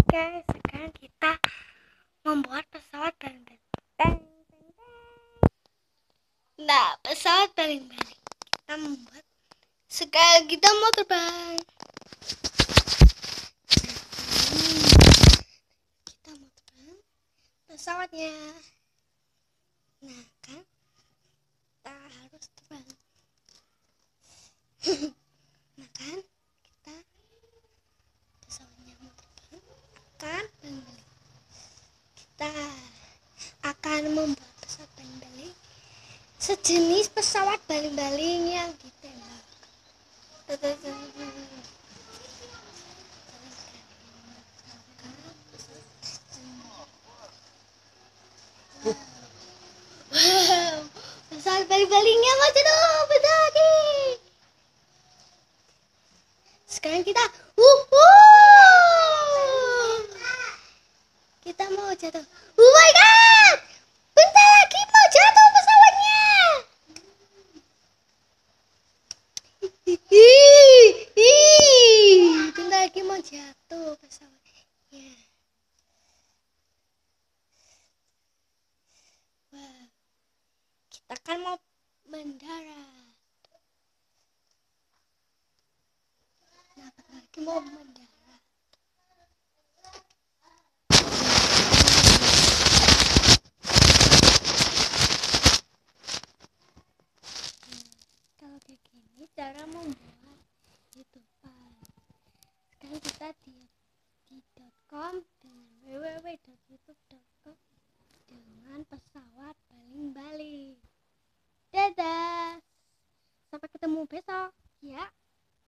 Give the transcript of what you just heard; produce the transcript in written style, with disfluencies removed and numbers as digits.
Oke, sekarang kita membuat pesawat baling-baling. Nah, pesawat baling-baling kita membuat. Sekarang kita mau terbang. Kita mau terbang pesawatnya. Nah, kan kita harus terbang. Nah, kan kita pesawatnya mau terbang akan baling-baling. Kita akan membuat pesawat baling-baling sejenis pesawat baling-baling yang ditembak. Wow, pesawat baling-balingnya mau jatuh, bentar lagi. Sekarang kita kita mau jatuh. Oh my god, bentar lagi mau jatuh pesawatnya. Bentar lagi mau jatuh pesawatnya. Wow, kita kan mau mendarat. Nah, bentar lagi mau mendarat. Kalau kayak gini cara membuat YouTuber. Sekarang kita di .com dengan www.youtube.com dengan pesawat